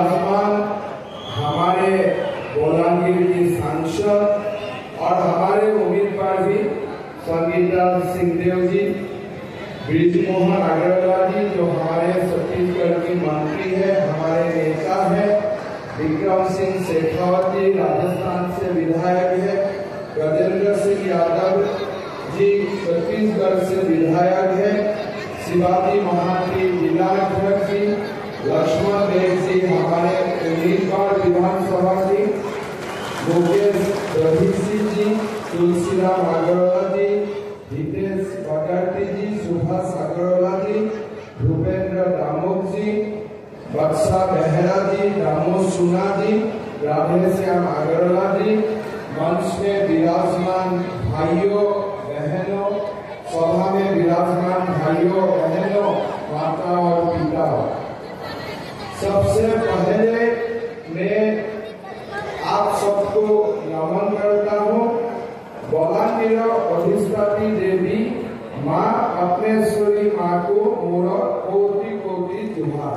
विराजमान हमारे बोलांगीर की सांसद और हमारे उम्मीदवार भी संगीता सिंहदेव जी, ब्रिजमोहन अग्रवाल जी जो हमारे छत्तीसगढ़ की मंत्री है, हमारे नेता है, विक्रम सिंह शेखावत जी राजस्थान से विधायक है, गजेंद्र सिंह यादव जी छत्तीसगढ़ से विधायक है, शिवाजी महांती जिला अध्यक्ष जी, लक्ष्मण देव जी हमारे उम्मीदवार विधानसभा जी, मुकेश रहीसी जी, तुलसीराम अग्रवाल जी, हितेश बगाटी जी, सुभाष अग्रवाल जी, भूपेंद्र दामोद जी, बक्सा बेहरा जी, दामोद सुना जी, राधेश्याम अग्रवाल जी, मंच में विराजमान भाइयों बहनों, सभा में विराजमान भाइयों बहनों, माता और पिता, सबसे पहले मैं आप सबको नमन करता हूँ। बोलांगीर अधिष्ठात्री देवी माँ अपनेश्वरी माँ को मोर कोटि कोटि जुहार।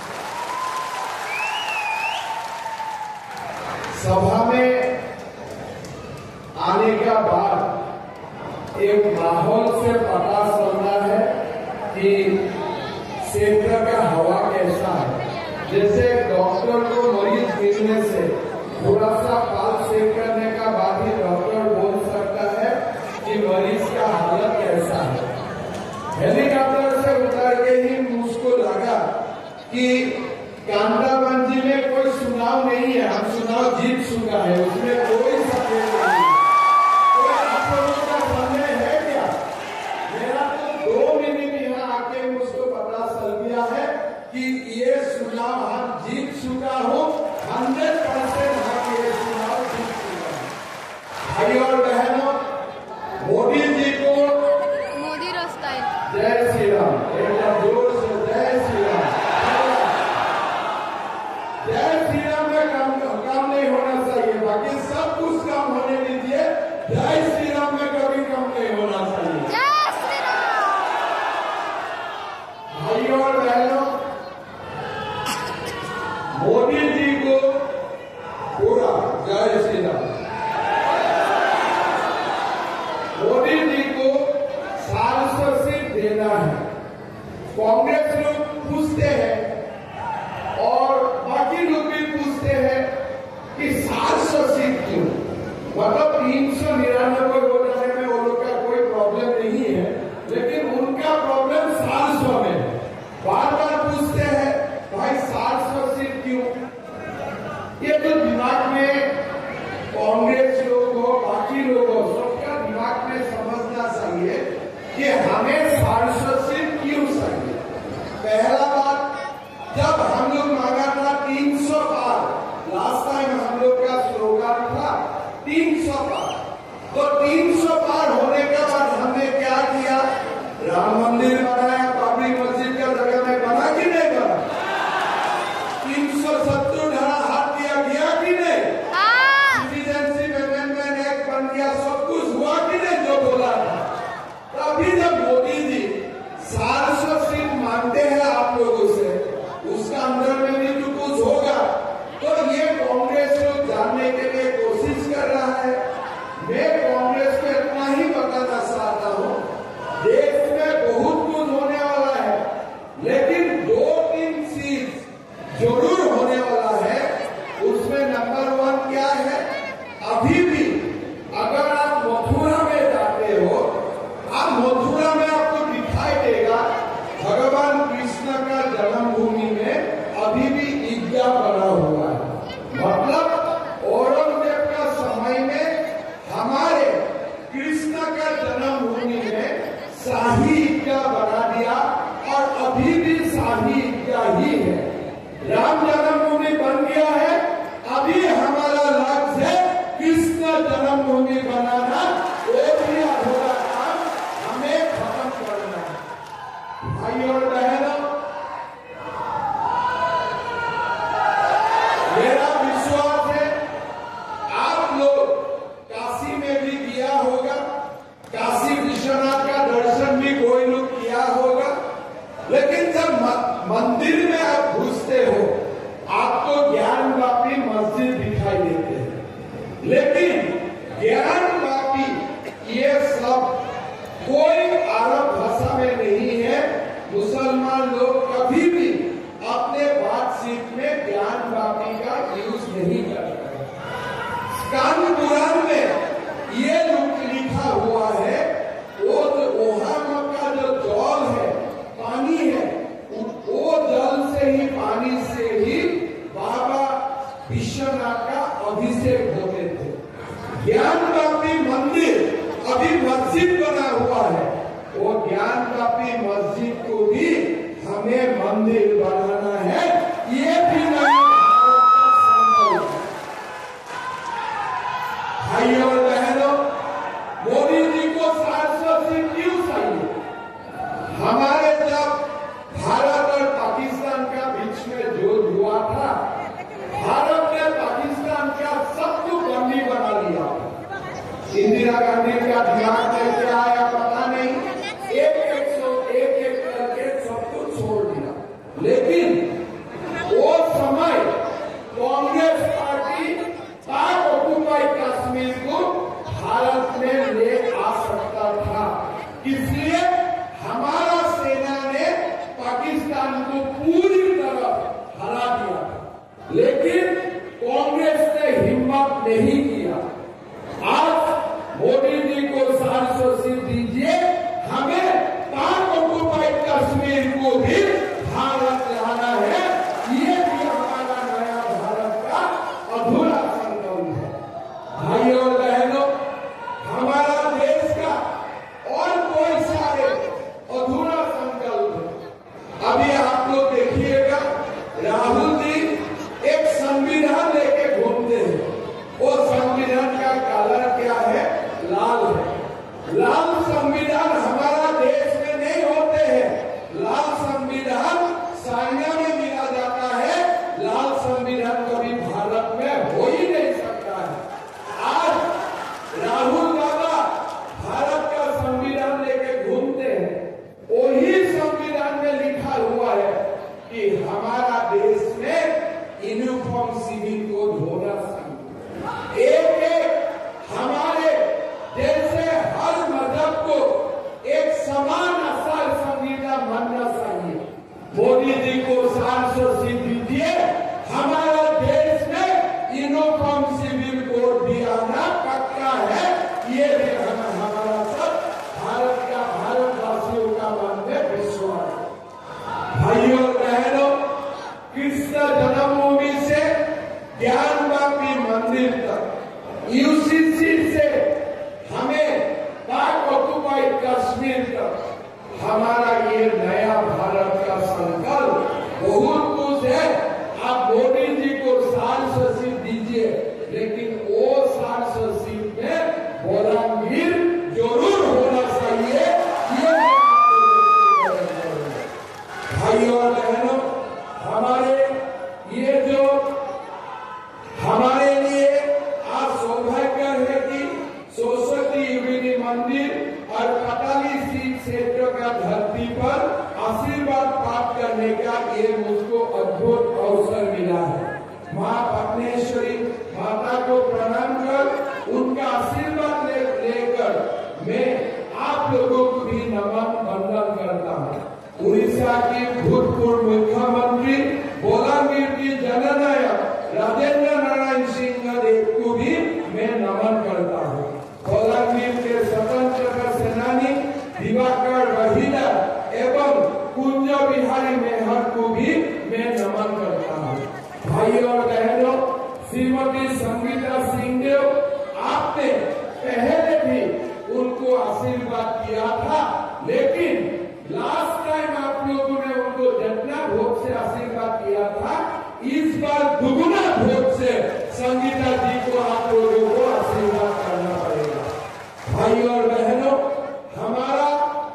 सभा में आने का बाद एक माहौल से पता चलता है कि क्षेत्र का हवा कैसा है। जैसे डॉक्टर को मरीज मिलने से थोड़ा सा पाल चेक करने का बाद ही डॉक्टर बोल सकता है कि मरीज का हालत कैसा है। हेलीकॉप्टर से उतर के ही मुझको लगा कि कांटाबंजी में कोई चुनाव नहीं है, हम चुनाव जीत चुका है, उसमें कोई सफेद नहीं है। कोई आप लोगों का समय है क्या? मेरा तो 2 मिनट यहाँ आके मुझको पता चल गया है कि ये चुनाव हम जीत चुका हूँ, 100% हम ये चुनाव जीत चुका है। भाई और बहनों, मोदी जी को मोदी रास्ता है। जय श्री राम, एक बार जोर से जय श्री राम। जय श्री राम में काम नहीं होना चाहिए, बाकी सब कुछ काम होने दीजिए। जय श्री राम में कभी कम नहीं होना चाहिए। जय श्री राम। भाई और बहनों, मोदी जी को पूरा जय श्री राम। मोदी जी को 700 सीट देना है। कांग्रेस लोग पूछते हैं और बाकी लोग भी पूछते हैं कि 700 सीट क्यों? मतलब 399 हो जाने में वो लोग का कोई प्रॉब्लम नहीं है, लेकिन उनका प्रॉब्लम 700 में है। बार बार पूछते हैं भाई 700 सीट क्यों? ये तो दिमाग में कांग्रेस लोग हो, बाकी लोग हो, सबका दिमाग में समझना चाहिए कि हमें 700 सीट क्यों चाहिए। पहला बात, जब हम लोग मांगा था 300 पार, लास्ट टाइम हम लोग का स्लोगन था 300 पार, तो 300 पार होने के बाद हमने क्या किया? राम मंदिर बनाया, बाबरी मस्जिद का जगह में बना कि नहीं बना? 370 धारा हाथ दिया गया कि नहीं? सिटीजनशिप अमेंडमेंट एक्ट बन गया, सब कुछ हुआ कि नहीं जो बोला था? तभी जब मोदी जी 700 सीट मांगते हैं आप लोगों से, उसका अंदर में भी तो कुछ होगा। तो ये कांग्रेस लोग जानने के लिए कोशिश कर रहा है। मैं कांग्रेस को इतना ही बताना चाहता हूँ, देश में बहुत कुछ होने वाला है, लेकिन 2-3 चीज जरूर होने वाला है। उसमें नंबर 1 क्या है? अभी भी अगर आप मथुरा में जाते हो, आप मथुरा में आपको दिखाई देगा भगवान कृष्ण का जन्मभूमि में अभी भी ईदगाह बना हुआ है। मतलब औरंगजेब का समय में हमारे कृष्ण का जन्मभूमि में शाही ईदगाह बना दिया और अभी भी शाही ईदगाह ही है। राम जन्मभूमि बन गया है, अभी हमारा लक्ष्य है कृष्ण जन्मभूमि बनाना। वो भी अधूरा काम हमें खत्म करना है। भाई और बहनों, मेरा विश्वास है आप लोग काशी में भी किया होगा, काशी विश्वनाथ का दर्शन भी कोई लोग किया होगा, लेकिन जब मंदिर में आप घुसते हो, आपको लेकिन ज्ञान बाकी ये सब कोई अरब भाषा में नहीं है। मुसलमान लोग कभी भी अपने बातचीत में ज्ञान बाकी का यूज नहीं करते। कान कुरान में ये लिखा हुआ है, वो वहां का जो जल है, पानी है, वो जल से ही, पानी से ही बाबा विश्वनाथ का अभिषेक होते थे। ज्ञान व्यापी मंदिर अभी मस्जिद बना हुआ है, वो ज्ञान व्यापी मस्जिद को भी हमें मंदिर बनाना है। ये भी नहीं भाइयों और बहनों, मोदी जी को 700 सीट क्यों चाहिए? हमारे जब भारत और पाकिस्तान का बीच में युद्ध हुआ था, भारत ने पाकिस्तान का सब कुछ बंदी बना लिया। इंदिरा गांधी का दिमाग में क्या आया पता नहीं, एक करके सब कुछ छोड़ दिया। लेकिन वो समय कांग्रेस पार्टी पाक ऑक्युपाई कश्मीर को भारत में ले आ सकता था, इसलिए हमारा सेना ने पाकिस्तान को पूरी तरह हरा दिया। लेकिन कांग्रेस ने हिम्मत नहीं किया। आज मोदी जी को 700 सीट दीजिए, हमें पाक ऑक्युपाई कश्मीर को भी भारत लाना है। ये भी हमारा नया भारत का अधूरा संकल्प है। भाइयों और बहनों, हमारा देश का और कोई सारे अधूरा संकल्प है। अभी आप लोग देखिएगा, राहुल जी एक संविधान लेके घूमते हैं। वो संविधान का कलर क्या है? लाल है। लाल संविधान हमारा देश में नहीं होते हैं। लाल संविधान चाइना में मिला जाता है। लाल संविधान कभी भारत में हो ही नहीं सकता है। आज राहुल बाबा भारत का संविधान लेके घूमते हैं। वही संविधान में लिखा हुआ है कि हमारा देश में यूनिफॉर्म सिविल कोड होना चाहिए। एक हमारे जैसे हर मजहब को एक समान आचार संहिता मानना चाहिए। मोदी जी को 700 सीट दीजिए, हमारा देश में यूनिफॉर्म सिविल कोड भी आना पक्का है। ये भी हमारा सब भारत का, भारतवासियों का मन में विश्वास है। भाइयों और बहनों, कृष्ण जन्मभूमि से ज्ञान व्यापी मंदिर तक, यूसीसी से हमें पाक ऑक्युपाई कश्मीर तक, हमारा ये नया भारत का संकल्प बहुत कुछ है। आप मोदी जी को 700 सीट दीजिए, लेकिन वो 700 सीट में बलांगीर जरूर होना चाहिए। ये भाइयों और बहनों, हमारे ये जो हमारे लिए आज सौभाग्य है कि सरस्वती युविनी मंदिर और पटाली सीट क्षेत्र का धरती पर आशीर्वाद प्राप्त करने का ये मुझको अद्भुत अवसर मिला है। माँ पद्मेश्वरी माता को प्रणाम कर उनका आशीर्वाद लेकर मैं आप लोगों को भी नमन वंदन करता हूँ। उड़ीसा की भूतपूर्व मुख्यमंत्री बलांगीर की जननायक राजेंद्र नारायण सिंह देव को भी मैं नमन करता हूँ। बलांगीर के स्वतंत्रता सेनानी दिवाकर वहीदा एवं कुंज बिहारी मेहर को भी मैं नमन करता हूँ। भाइयों और बहनों, श्रीमती संगीता सिंहदेव, आपने पहले भी उनको आशीर्वाद किया था, लेकिन लास्ट टाइम आप लोगों ने उनको जितना भोट से आशीर्वाद किया था, इस बार दुगुना भोट से संगीता जी को आप लोगों को आशीर्वाद करना पड़ेगा। भाइयों और बहनों, हमारा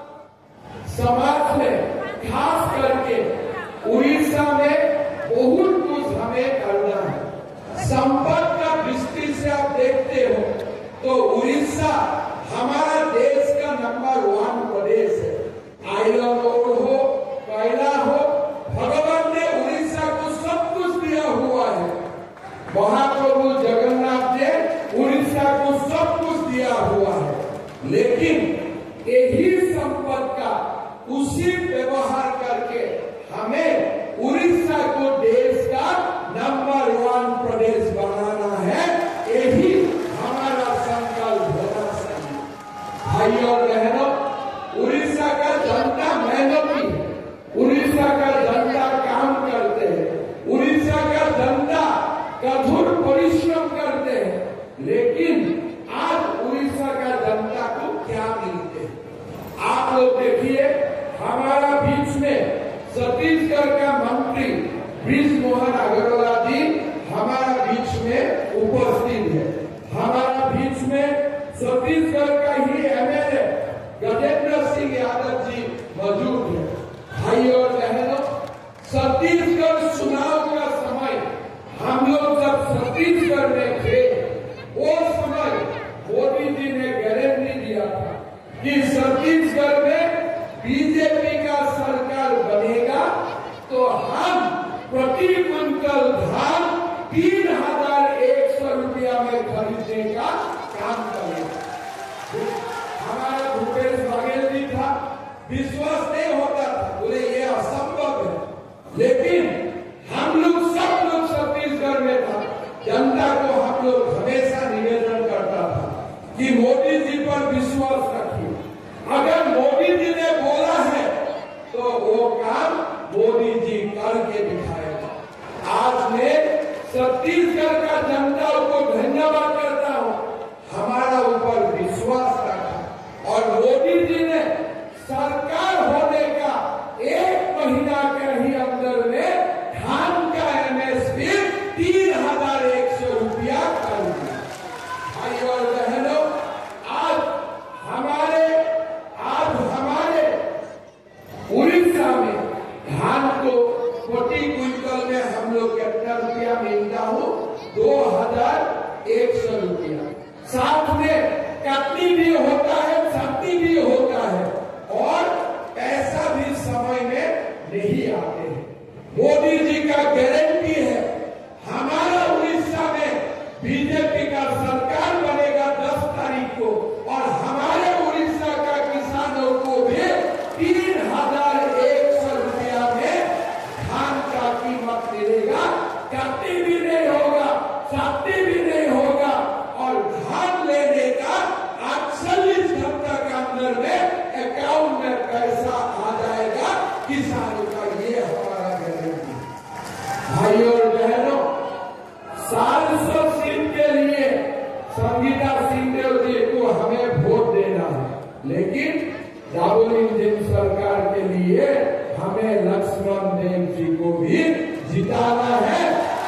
समाज में खास करके उड़ीसा में बहुत कुछ हमें करना है। संपत्ति का दृष्टि से आप देखते हो तो उड़ीसा हमारा देश का नंबर 1 प्रदेश है। आयरन रोड हो, कोयला हो, भगवान ने उड़ीसा को सब कुछ दिया हुआ है। महाप्रभु जगन्नाथ ने उड़ीसा को सब कुछ दिया हुआ है, लेकिन यही संपत्ति का उसी व्यवहार करके हमें उड़ीसा को देश का नंबर 1 प्रदेश बनाना है। यही हमारा संकल्प होना चाहिए। भाई और बहनों, उड़ीसा का जनता मेहनती है, उड़ीसा का जनता काम करते हैं, उड़ीसा का जनता कठोर परिश्रम करते हैं, लेकिन आज उड़ीसा का जनता को क्या मिलते हैं? आप लोग देखिए, हमारा बीच में छत्तीसगढ़ का मंत्री ब्रिज मोहन अग्रवाल जी हमारा बीच में उपस्थित है। हमारा बीच में छत्तीसगढ़ का ही एमएलए गजेंद्र सिंह यादव जी मौजूद है। भाई और बहनों, छत्तीसगढ़ चुनाव का समय हम लोग जब छत्तीसगढ़ में थे, वो समय मोदी जी ने गारंटी दिया था कि छत्तीसगढ़ में बीजेपी का सरकार बनेगा तो हम प्रति क्विंटल धान 3,100 रुपया में खरीदने का काम करेगा। हमारा भूपेश बघेल जी था, विश्वास नहीं होता था, बोले ये असंभव है, लेकिन हम लोग सब लोग छत्तीसगढ़ में था, जनता को हम लोग हमेशा निवेदन करता था कि मोदी जी पर विश्वास रखिए। अगर मोदी जी ने बोला है तो वो काम मोदी जी करके दिखाएगा। आज मैं छत्तीसगढ़ का जनता को धन्यवाद करता हूँ, हमारा ऊपर विश्वास रखा और मोदी जी ने सरकार होने का 1 महीना के ही अंदर में धान का एमएसपी 3,100 रुपया कर दिया। भाई और बहनों, आज हमारे उड़ीसा में धान को प्रति क्विंटल में हम लोग कितना रुपया मिलता हो? 2,100 रुपया। साथ में कटनी भी होता है, छटनी भी होता है और पैसा भी समय में नहीं आते हैं। मोदी जी का गारंटी है, हमारा उड़ीसा में बीजेपी का सरकार बनेगा 10 तारीख को और हमारे उड़ीसा का किसानों को भी 3,100 रुपया में धान का कीमत मिलेगा। कटनी भी नहीं होगा, छटनी भी नहीं होगा और धान लेने का 48 घंटा के अंदर में अकाउंट में पैसा आ जाएगा किसानों का। ये हमारा गारंटी। भाई और बहनों, 400 सीट के लिए संगीता सिंहदेव जी को हमें वोट देना है, लेकिन डबल इंजन सरकार के लिए हमें लक्ष्मण देव जी को भी जिताना है।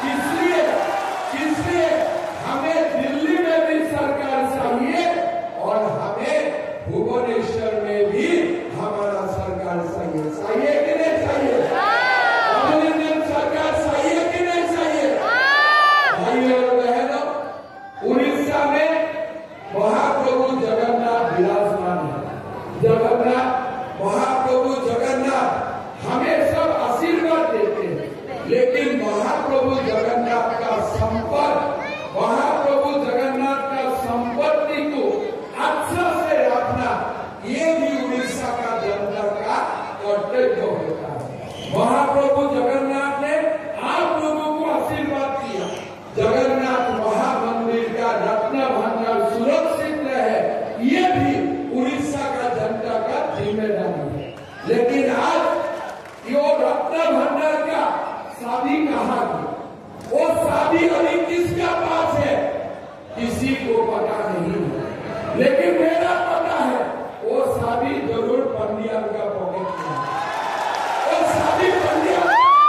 इसलिए हमें दिल्ली में भी सरकार चाहिए और हमें भुवनेश्वर में भी हमारा सरकार चाहिए कि नहीं चाहिए? डबल इंजन सरकार चाहिए कि नहीं चाहिए? भाई और बहनों, उड़ीसा में महाप्रभु जगन्नाथ विराजमान है। महाप्रभु जगन्नाथ हमें सब आशीर्वाद देते हैं, लेकिन महाप्रभु जगन्नाथ का संपत्ति को अच्छा से रखना, ये भी उड़ीसा का जनता का कर्तव्य होता है। महाप्रभु जगन्नाथ ने आप लोगों को आशीर्वाद दिया, जगन्नाथ महामंदिर का रत्न भंडार सुरक्षित रहे, ये भी उड़ीसा का जनता का जिम्मेदारी है। लेकिन आज यो रत्न भंडार का चाबी कहाँ गई? वो चाबी अभी किसका पास है? किसी को पता नहीं है, लेकिन मेरा पता है वो चाबी जरूर पंडिया का पॉकेट में है। वो चाबी पंडिया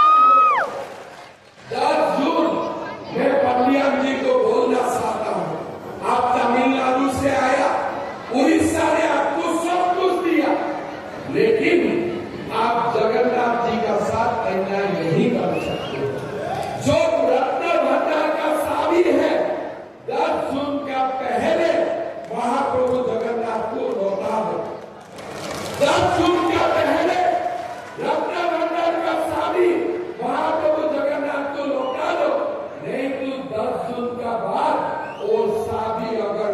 10 जून मैं पंडिया जी को बोलना चाहता हूँ, आप तमिलनाडु से आया, उड़ीसा ने आपको सब कुछ दिया, लेकिन आप जगन्नाथ जी का साथ अन्याय नहीं कर सकते। जो रत्न भंडार का चाबी है, 10 जून का पहले महाप्रभु जगन्नाथ को लौटा दो। 10 जून का पहले रत्न भंडार का चाबी महाप्रभु जगन्नाथ को लौटा दो, नहीं तो 10 जून का बाद वो चाबी अगर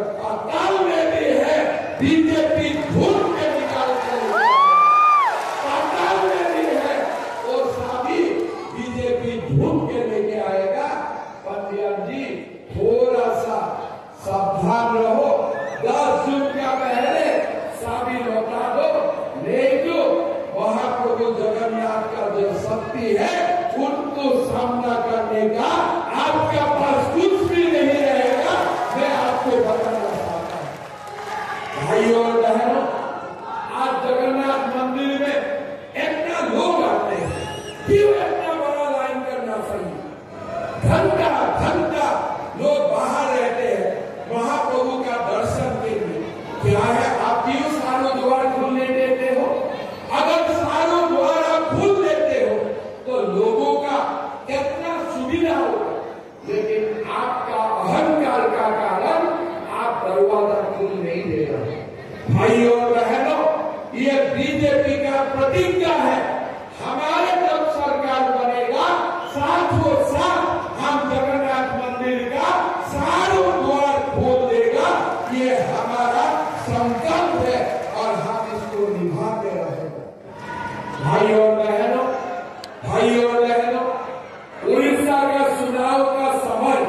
10 जून का पहले साबी लौटा दो, नहीं तो महाप्रभु जगन्नाथ का जो शक्ति है उनको सामना करने का आपका पास कुछ भी नहीं रहेगा। मैं आपको बताना चाहता हूँ भाइयों और बहनों, आज जगन्नाथ मंदिर में इतना लोग आते हैं, क्यों इतना बड़ा लाइन करना सही? घंटा घंटा लोग बाहर रहते हैं महाप्रभु का दर्शन के लिए। क्या है, आप क्यों सारों द्वार खुलने देते हो? अगर सारों द्वार आप खोल देते हो तो लोगों का कितना सुविधा होगा, लेकिन आपका अहंकार का कारण आप दरवाजा खोल नहीं दे रहे। भाइयों और बहनों, ये बीजेपी का प्रतिज्ञा है, हमारे जब सरकार बनेगा साथों साथ हम जगन्नाथ मंदिर का सारों द्वार खोल देगा। ये हमारा संकल्प है और हम इसको निभाते रहेंगे। भाइयों और बहनों, भाइयों और बहनों, उड़ीसा का चुनाव का समय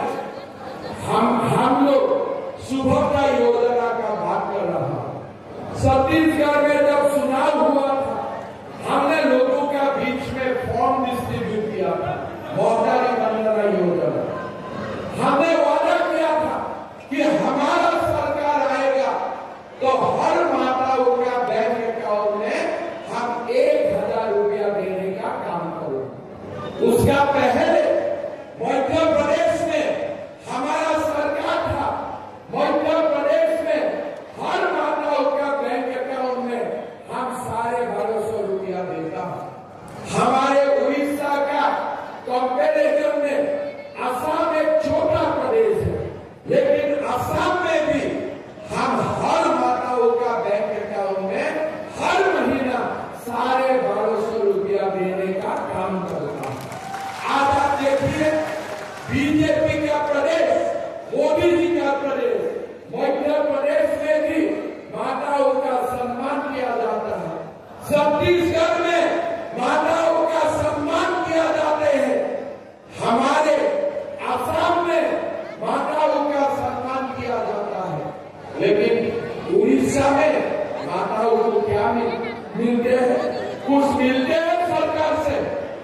हम लोग सुभद्रा योजना का बात कर रहा है। छत्तीसगढ़ में जब चुनाव हुआ था, हमने लोगों का बीच में फॉर्म डिस्ट्रीब्यूट किया था, मोहतारी बंदरा योजना। हमने वादा किया था कि हमारा सरकार आएगा तो हर माताओं का बैंक अकाउंट में हम 1000 रुपया देने का काम करेंगे। उसका पहले मध्य प्रदेश में हमारा सरकार था, मध्य प्रदेश में हर माताओं का बैंक अकाउंट में हम 1250 रुपया देता। हमारे उड़ीसा का कंपैरिजन में असम एक छोटा प्रदेश है, लेकिन असम में भी हम हर माताओं का बैंक अकाउंट में हर महीना 1250 रुपया देने का काम करता है। आज आप देखिए, बीजेपी का प्रदेश, मोदी जी का प्रदेश, मध्य प्रदेश में भी माताओं का सम्मान किया जाता है। छत्तीसगढ़ में माताओं का सम्मान किया जाते हैं। हमारे असम में माताओं का सम्मान किया जाता है, लेकिन उड़ीसा में माताओं को क्या मिलते हैं? कुछ मिलते हैं सरकार से,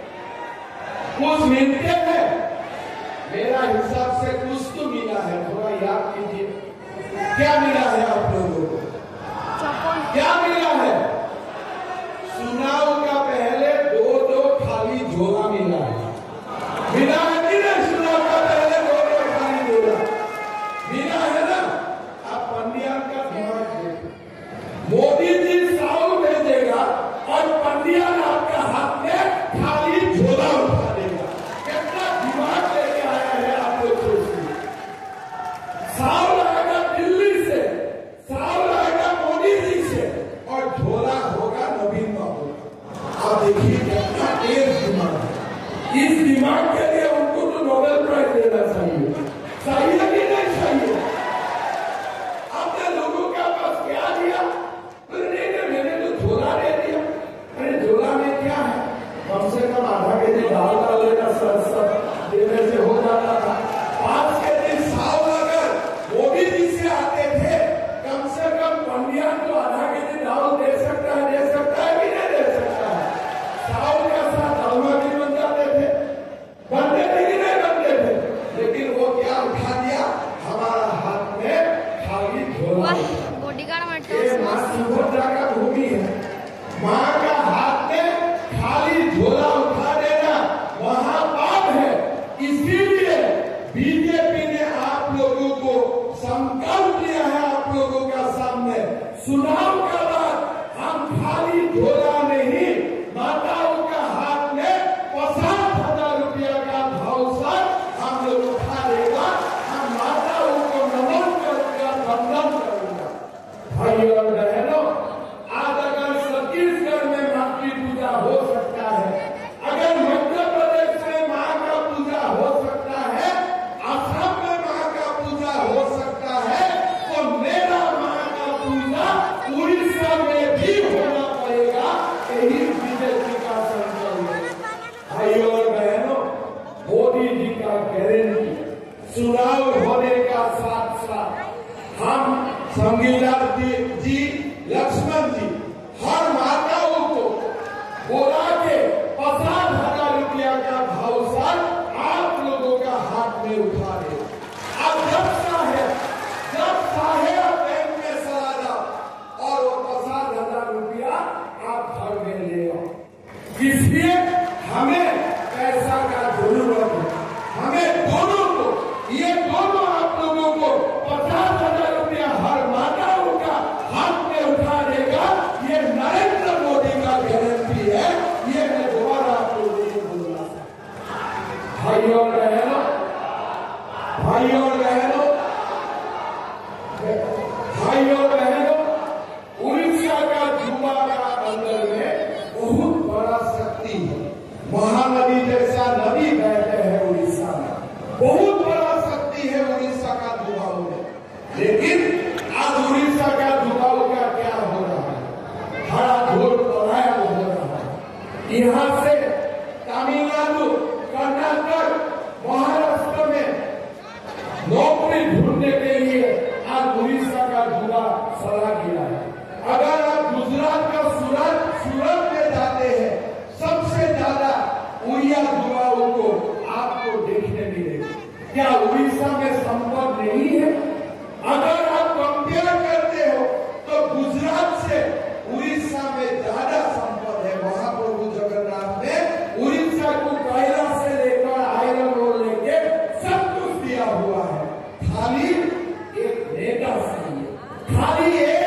कुछ मिलते हैं। मेरा हिसाब से कुछ तो मिला है, थोड़ा याद कीजिए, क्या मिला है आप लोगों को? क्या मिला है? चुनाव का पहले 2 खाली झोला मिला है, मिला है कि नहीं? चुनाव का पहले 2 खाली झोला मिला है ना? आप पंडिया का दिमाग देखो, मोदी जी 100 भेजेगा और पंडिया आपका हाथ में खाली झोला उठा देगा। कितना दिमाग लेके आया है आप लोग सोचिए। 100 लाएगा दिल्ली से, 100 लाएगा मोदी जी से और झोला होगा नवीन बाबू। आप देखिए कितना तेज दिमाग है। इस दिमाग के लिए उनको तो नोबेल प्राइज देना चाहिए, चाहिए कि नहीं चाहिए? आपने लोगों का पास क्या दिया? मैंने तो झोला दे दिया। अरे झोला में क्या है? कम से कम आधा केजी दाल डाल लेना, सब देने से हो जाता था। 5 केजी चावल अगर मोदी जी से आते थे, कम से कम पंडिया को आधा केजी दाल दे सकता है कि नहीं दे सकता है? चावल के साथ दालमा भी बन जाते थे, बनते थे कि नहीं बनते थे? लेकिन वो क्या उठा दिया? हमारा हाथ में खाली झोला। ये माँ सुभद्रा का भूमि है, माँ का हाथ में खाली झोला उठा देना महापाप है। इसीलिए बीजेपी ने आप लोगों को संकल्प लिया है, आप लोगों का सामने चुनाव का बाद हम खाली झोला नहीं, माताओं का हाथ में 50,000 रुपया का भावसर हम लोग उठा देगा। हम माताओं को नमन करूंगा, वंदन करूंगा। भाइयों और बहनों, आज अगर छत्तीसगढ़ में मातृ पूजा हो सकता है, अगर मध्य प्रदेश में माँ का पूजा हो सकता है, असम में माँ का पूजा हो सकता है, तो मेरा माँ का पूजा उड़ीसा में भी होना पड़ेगा। यही बीजेपी का संकल्प है। भाइयों और बहनों, मोदी जी का गारंटी चुनाव होने का साथ साथ हम संगीता जी, लक्ष्मण जी, हर माताओं को बोला के 50,000 रुपया का भावसार आप लोगों का हाथ में उठा दे। अब जब चाहे आप बैंक में चला जाओ और वो 50,000 रुपया आप घर में ले आओ। इसलिए हमें पैसा का जरूरत है। हमें दोनों को, ये दोनों आप लोगों को 50,000 रुपया हर माताओं का हाथ में उठा देगा। ये नरेंद्र मोदी का गारंटी है। ये मैं दोबारा आप लोगों को बोलना भाई और बहनों, भाई और बहनों, भाई और बहनों, उड़ीसा का जुबा का अंदर में बहुत बड़ा शक्ति है। महानदी जैसा नदी बहते हैं उड़ीसा में, बहुत बड़ा शक्ति है उड़ीसा का जुबाऊ में। लेकिन आज उड़ीसा का जुबाऊ का क्या हो रहा है? हरा धूल पलायन हो रहा है। यहाँ से तमिलनाडु, कर्नाटक, महाराष्ट्र में नौकरी ढूंढने के लिए आज उड़ीसा का जुबा सड़ा गया है। अगर आप गुजरात का सूरत में जाते हैं, सबसे ज्यादा उड़िया जुबाओं को आपको देखने मिलेगा। क्या उड़ीसा में संपर्क नहीं है? अगर आप कंपेयर करते हो तो गुजरात से उड़ीसा में ज्यादा संपर्क है। महाप्रभु जगन्नाथ ने उड़ीसा को कोयला से लेकर आयरन ओर लेके सब कुछ दिया हुआ है। खाली एक नेता चाहिए, खाली एक